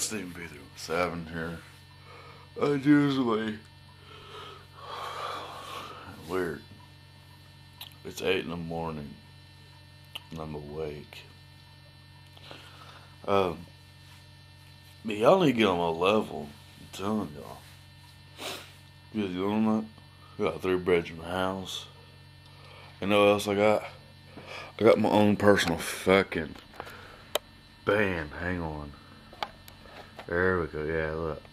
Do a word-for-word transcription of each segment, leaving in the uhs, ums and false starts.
Stephen B through seven here. I usually weird. It's eight in the morning and I'm awake. Um, but y'all need to get on my level. I'm telling y'all. You guys doing that? I got a three bedroom house. You know what else I got? I got my own personal fucking band. Hang on. There we go. Yeah, look.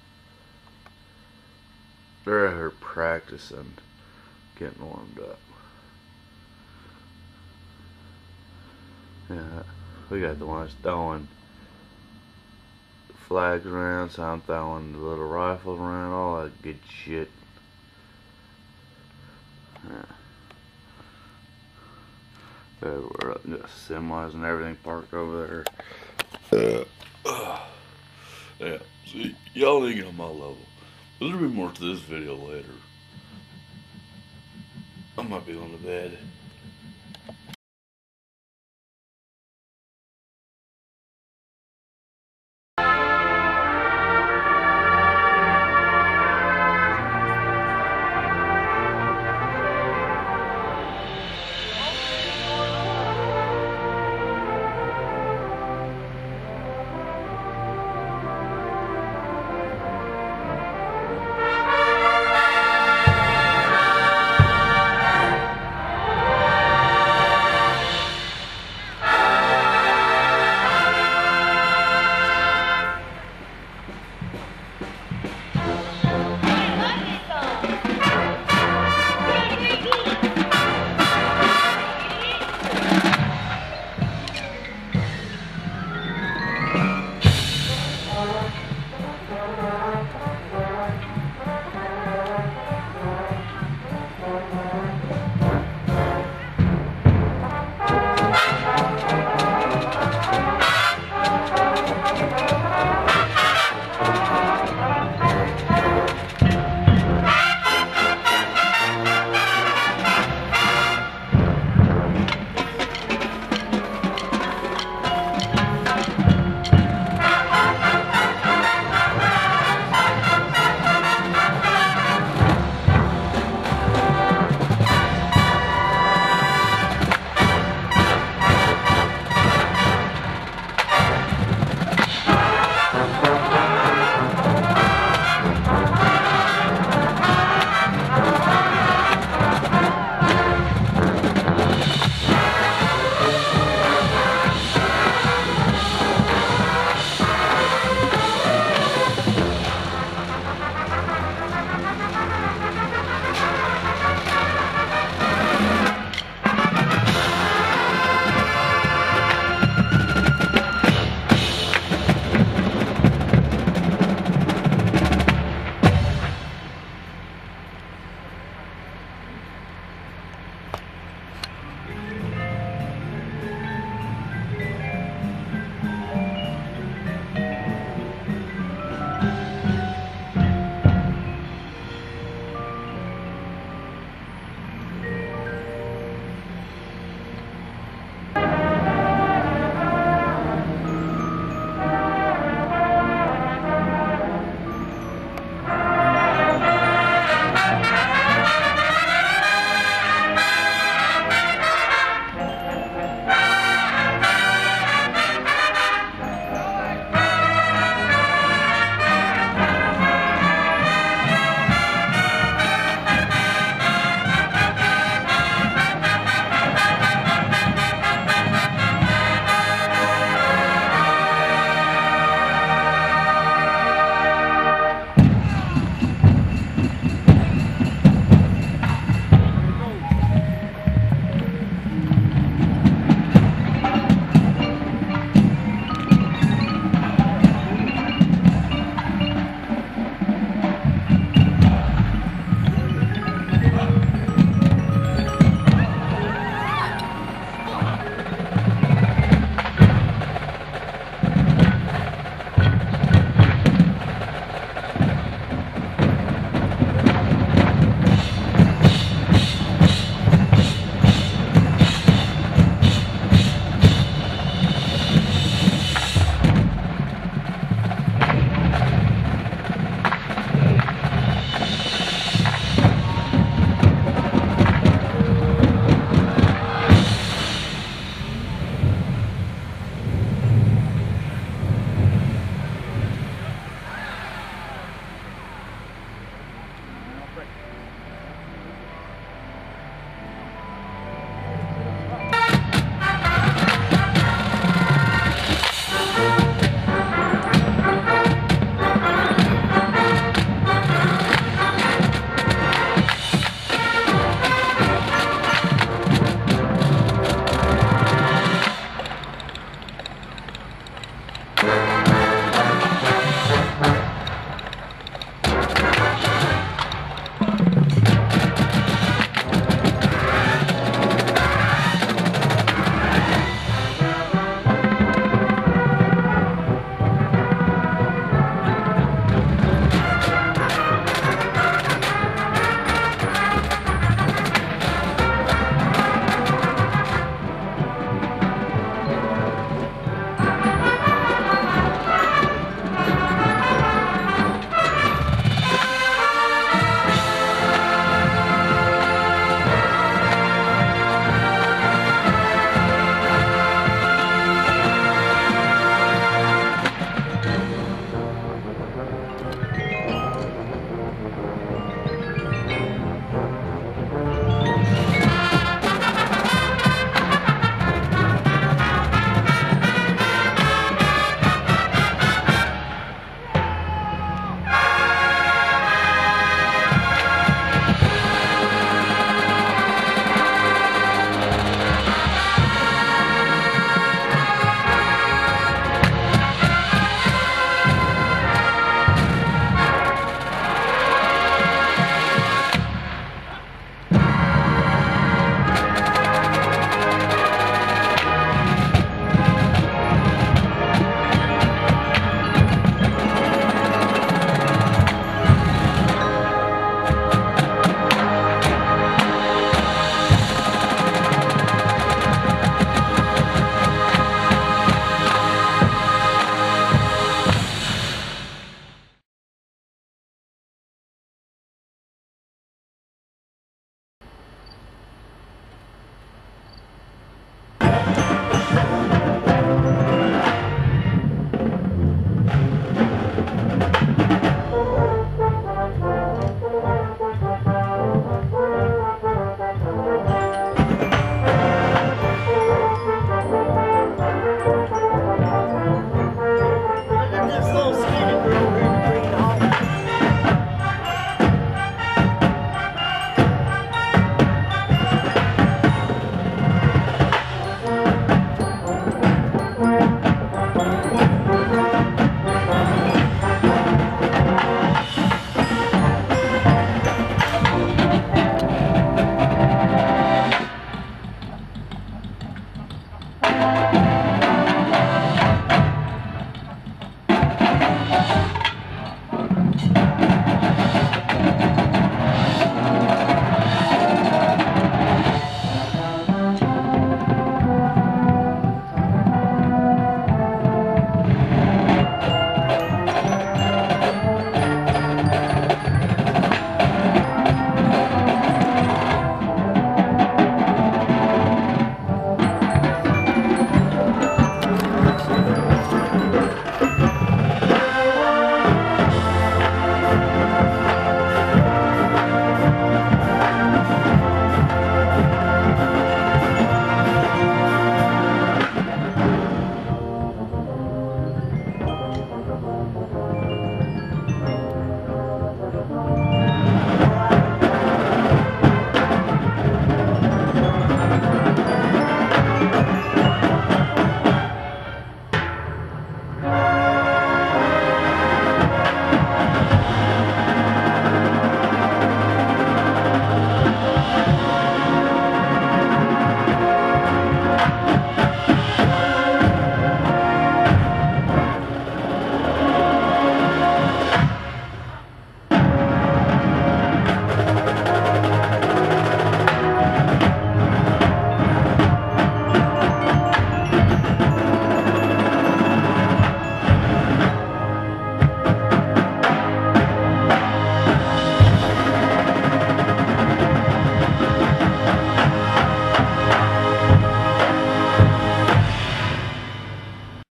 They're out here practicing, getting warmed up. Yeah, we got the ones throwing flags around, so I'm throwing the little rifles around, all that good shit. Yeah. Yeah, we're up, got semis and everything parked over there. Uh, yeah, see, y'all need to get on my level. There'll be more to this video later. I might be on the bed.